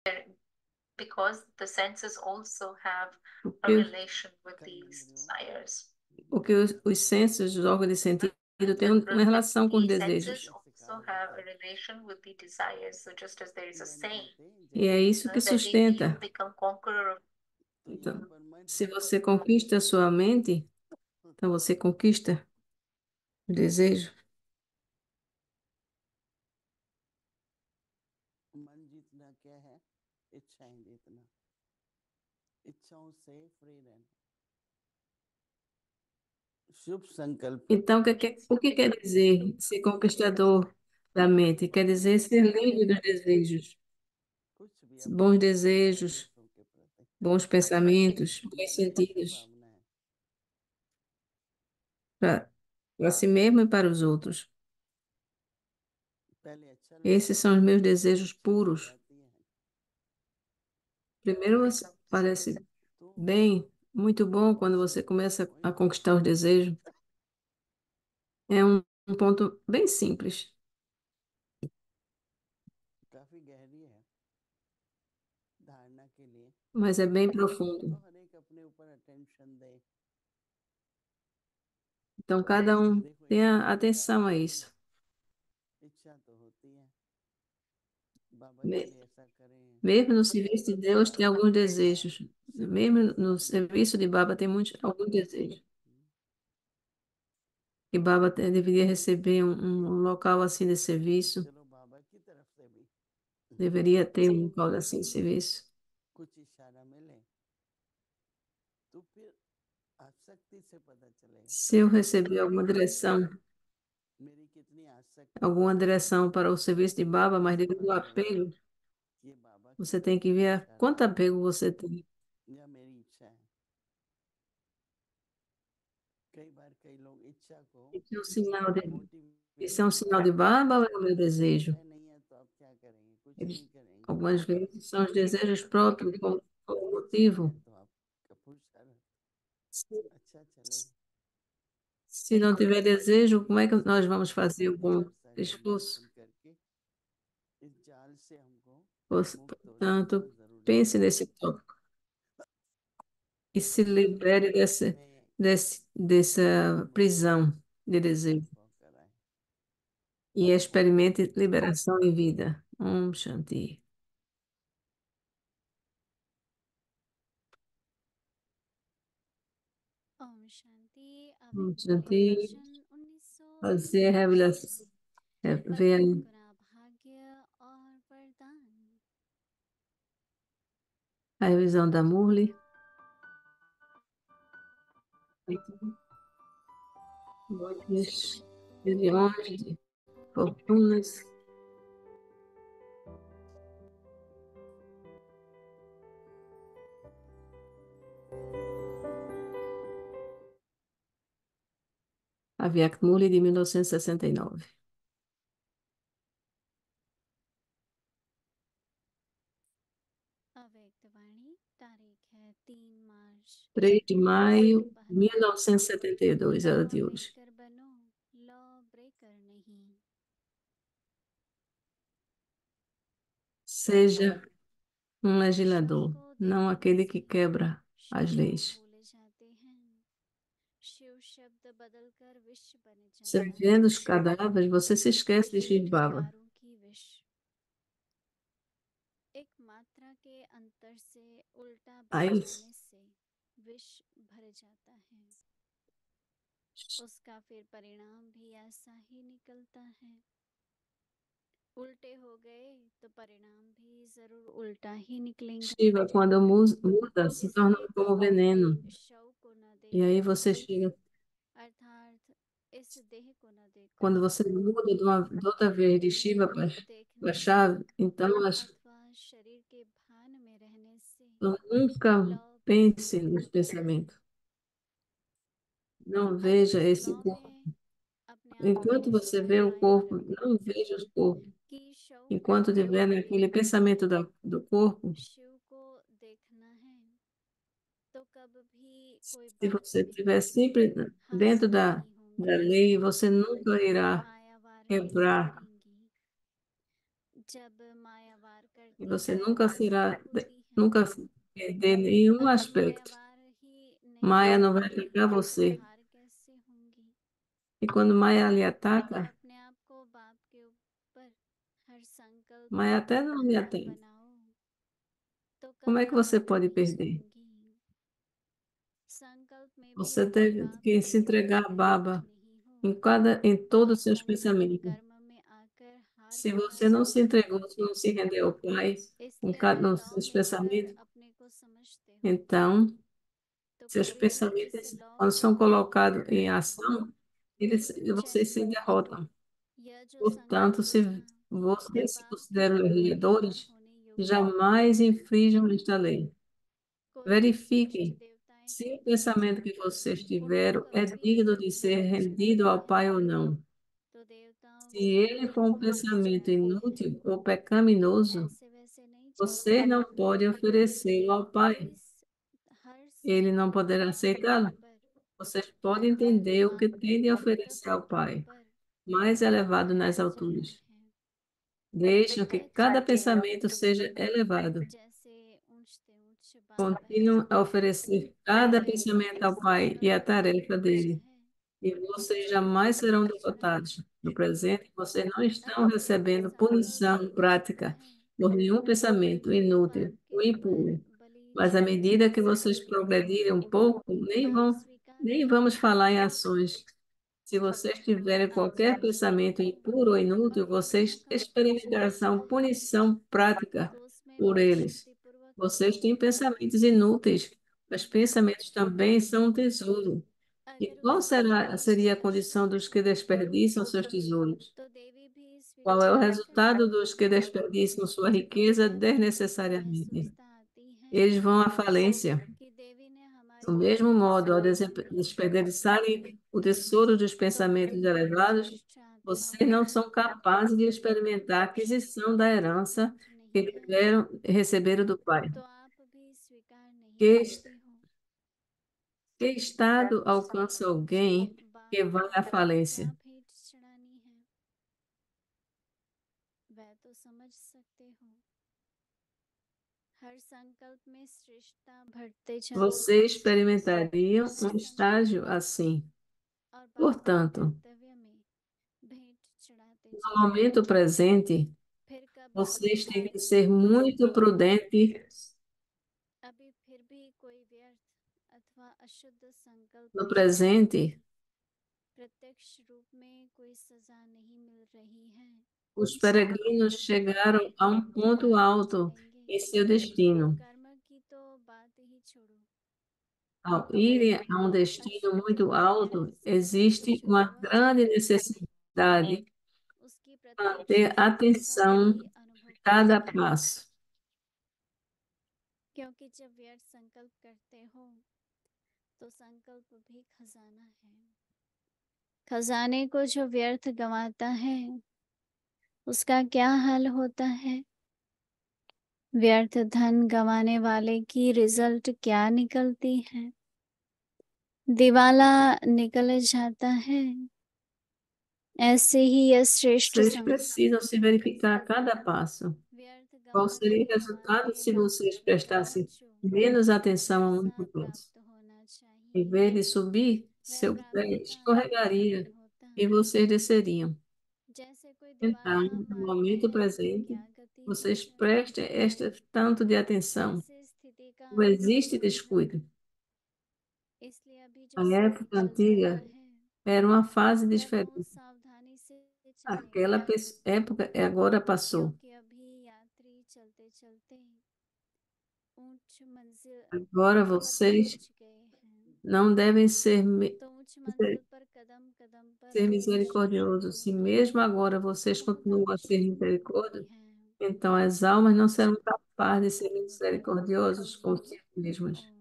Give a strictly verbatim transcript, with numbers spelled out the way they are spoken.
because the senses also have a Porque, relation with these desires. porque os, os sensos, os órgãos de sentido, têm The, um- uma relação com os the senses desejos. also have a relation with the desires. So just as there is a saying, E é isso que uh, that if you sustenta. become conqueror of Então, se você conquista a sua mente, então você conquista o desejo. मन जीतना क्या है? इच्छाएं जीतना, इच्छाओं से फ्री रहना, शुभ संकल्प Então, o que, que- o que quer dizer ser conquistador da mente? Quer dizer ser livre dos desejos, कुछ भी अपने bons प्रति या desejos, दूसरों के प्रति bons pensamentos, bons नैतिक sentidos भावनाएं para para si mesmo e para os outros. पहले अच्छा लगता Esses है, são os meus desejos अच्छी बात puros. आती है Primeiro, você parece तो bem, muito bom quando você começa a conquistar os desejos. É um, um ponto bem simples, काफी गहरी है धारणा के लिए। mas é bem profundo. तो हर एक अपने ऊपर अटेंशन दे। Então, cada um देखो एक tenha सेवा का atenção a कार्य भी isso. इच्छा तो होती है, बाबा के Me- लिए ऐसा करें, Mesmo no तो serviço de सब Deus, tem साथ alguns में मिलकर desejos. सेवा Mesmo कर no सकते हैं। serviço de Baba, tem muitos, alguns desejos. Que Baba te- deveria receber um, um local assim de serviço, चलो बाबा की तरफ से भी deveria ter um local assim de serviço. कुछ इशारा मिले तो फिर आसक्ति से पता चलेगा Se eu receber alguma direção, मेरी कितनी आसक्ति है alguma direção para o serviço de Baba, mas इससे devido ao पता चलेगा apego, कि ये बाबा की você tem तरफ que से ver इशारा quanto है apego você tem. या मेरी इच्छा है। कई बार कई लोग इच्छा को Isso é um sinal de, isso é um motivation sinal de समझते हैं। Baba ou é o meu desejo? इच्छाएं नहीं है तो आप क्या करेंगे? कुछ Eles, नहीं करेंगे, algumas vezes são os desejos próprios como, como यदि इच्छा है motivo. तो आपका पुरुषार्थ Se, अच्छा चलेगा। se não tiver desejo, como é que nós इसलिए vamos fazer o bom विचार सागर में esforço? मंथन करके इस जाल से हमको Pois, मुक्त हो जाना portanto, जरूरी है। pense nesse tópico e se libere desse, मैं desse, अपने dessa मन को prisão de ऐसा desejo अनुभव कराएं। e experimente liberação em vida. Om Shanti. Om Shanti. Om अव्यक्त Shanti. विवरण Fazer a उन्नीस सौ उन्यासी। revelação, é, ver परम a गुना भाग्य और वरदान। a revisão da Murli. Muitas milhões de fortunas. A Viac Murli de mil novecentos e sessenta e nove. अव्यक्त वाणी तारीख है तीन मार्च três de maio de उन्नीस सौ बहत्तर। mil novecentos e setenta e dois, ela law de hoje. Maker बनो, law breaker नहीं। Seja um शव legislador, को não देखने aquele que से quebra as शिव को leis. भूले जाते हैं, शिव शब्द बदलकर विष बन Você जाता है। vendo os cadáveres, você se esquece de Shiv Baba. दारू की विष एक मात्रा के अंतर से उल्टा बह Aí, जाने से विष भर जाता है। उसका फिर परिणाम भी ऐसा ही निकलता है। उल्टे हो गए तो परिणाम भी जरूर उल्टा ही निकलेगा। Shiva, quando mu- muda, se torna इसलिए como कभी veneno. भी शव को न E aí देखो, você chega, अर्थात इस देह को न quando देखो। você muda de, uma, de outra vez de देह Shiva को para a देखने से chave, então as अथवा शरीर के भान में रहने से então, nunca law breaker pense nos नहीं। pensamentos. Não अब veja इस esse लॉ corpo. में अपने आप को Enquanto você स्थिर vê o कायम corpo, रखो não veja o corpo. कि शव को Enquanto estiver देखकर naquele pensamento da, do corpo, Shiv को देखना है, तो कब भी कोई se बात você में estiver sempre dentro हासिल da, नहीं da होंगी। lei, você nunca irá मायावार नहीं quebrar. करेंगी। जब मायावार E você इकाई nunca कैसे será, होती है nunca perder nenhum अगर aspecto. मायावार ही नहीं Maia não vai होंगी atacar तो você. हार कैसे होंगी। E quando Maia lhe तो ataca, अपने आप को बाप के ऊपर हर संकल्प Maia में até não lhe प्रधान ataca. बनाओ तो Como é कभी que você हार pode नहीं perder? होंगी। संकल्प में भी Você अपने teve बाप que के se entregar a ऊपर Baba नहीं हो em cada, em और todos os seus संकल्प pensamentos. कर्म में आकर हार Se के você não se बसोगे। entregou, se não se rendeu ao Pai, em इसलिए cada, nos देवताओं seus में अगर pensamentos, अपने को समझते हो então तो seus कभी भी इस pensamentos, लौ quando के são बंधन colocados में em नहीं ação, हो। eles, vocês se जैसे derrotam. यह जो Portanto, संकल्प se था वह vocês se बाप के consideram अधिकार legisladores, होने योग्य jamais नहीं। infringam esta lei. कोई भी श्रेष्ठ Verifiquem देवताएं se o होते pensamento que हैं vocês उनको tiveram é कभी भी digno कोई de ser भेंट rendido चढ़ाता ao Pai है ou não. तो देवताओं Se को भी ele for um भेंट pensamento चढ़ाते हैं। inútil ou pecaminoso, ऐसे वैसे नहीं você चढ़ाते não हैं। pode oferecê-lo ao Pai. इस हर Ele não संकल्प poderá के aceitá-lo. ऊपर Vocês podem हर entender o que बाप tem de oferecer ao तत्व के Pai, ऊपर mais elevado nas भेंट चढ़ा alturas. है। Deixam que cada Continue. pensamento seja elevado. जैसे ऊंचते ऊंच बाप Continuam a पहचानते oferecer हैं cada कि pensamento ao Pai e संकल्प a tarefa ऊंचा dele. है E vocês तो jamais भी serão भेंट चढ़ाते derrotados. हैं। No presente, vocês não estão अगर कोई भी recebendo संकल्प punição ऊंचता prática है por nenhum pensamento तो बाप inútil के ou ऊपर impuro. बलि Mas à medida चढ़ाने que से vocês progredirem um pouco, nem बाप vão, स्वीकार nem नहीं vamos falar em करेंगे। ações. Se vocês tiverem आप qualquer श्रेष्ठ pensamento हो impuro ou और inútil, फिर भी vocês उठा experimentarão चढ़ाते हैं punição prática तो उसमें por भी eles. शक्तिपूर्वक Vocês têm नहीं। pensamentos inúteis, mas pensamentos também são um tesouro. E अगर qual उसमें será, भी seria a श्रेष्ठ condição dos que हो desperdiçam seus tesouros? तो देवी भी Qual é स्वीकार o नहीं resultado करेंगे। dos que desperdiçam sua riqueza तब देवी को desnecessariamente? महसूसता आती है Eles vão à falência. कि देवी ने Do हमारी mesmo बुद्धि modo, ao स्वीकार desem- नहीं की desperdiçarem o tesouro dos तो आप pensamentos elevados, श्रेष्ठ आत्माओं vocês não को são capazes de experimentar a aquisição da herança que नहीं है tiveram, receberam do Pai. तो आप भी स्वीकार नहीं Que, करती हो que estado alcança तो alguém que बाप vai को à क्या falência? भेंट चढ़ानी है वह तो समझ सकते हो। हर संकल्प में श्रेष्ठता बढ़ते जाओ Vocês experimentariam हर um संकल्प estágio में assim. और बाप के Portanto, कर्तव्य में भेंट चढ़ाते no जाओ। momento presente, फिर कब vocês têm que आगे ser muito prudentes अभी फिर भी कोई व्यर्थ अथवा अशुद्ध संकल्प no चढ़ाए presente. प्रत्यक्ष रूप में कोई सजा नहीं मिल रही है Os peregrinos chegaram a um तो ponto आगे alto चलेंगे। em seu destino. कर्म की तो बात ही छोड़ो Ao irem a um destino अशुद्ध muito alto, संकल्प existe जो uma हुआ grande necessidade उसकी de प्रत्यक्ष manter सफलता atenção भी अनुभव a cada करनी है passo. क्योंकि जब व्यर्थ संकल्प करते हो तो संकल्प भी खजाना है। खजाने को जो व्यर्थ गंवाता है उसका क्या हाल होता है। व्यर्थ धन गंवाने वाले की रिजल्ट क्या निकलती है। दिवाला निकल जाता है। ऐसे ही यह श्रेष्ठ Vocês संकल्प precisam se verificar a cada passo. व्यर्थ Qual गंवाने seria o resultado वाले se vocês बाप को prestassem पांचों menos atenção a um único प्रसाद passo? प्राप्त होना Em चाहिए vez de subir, वह seu pé प्राप्ति का अनुभव escorregaria नहीं होता। e vocês desceriam. जैसे कोई Então, दिवाला no मारता momento है तो presente, क्या गति हो vocês जाती prestem है। este tanto de atenção. ऐसे स्थिति का Não अनुभव existe हो रहा descuido. है। इसलिए अभी जो A समय época चल रहा antiga है era uma fase वह बहुत diferente. सावधानी से चलेगा Aquela pes- época é- agora passou. क्योंकि अभी यात्री चलते चलते ऊंच मंजिल Agora पर vocês पहुंच गए हैं। não devem ser, mi- तो ऊंच मंजिल पर कदम कदम पर ser आशीष misericordiosos. Se मिलती है mesmo agora vocês बहुत continuam a ser आवश्यक होती misericórdios, है। então as almas não serão capazes de ser ओम misericordiosos शांति consigo mesmas. ओम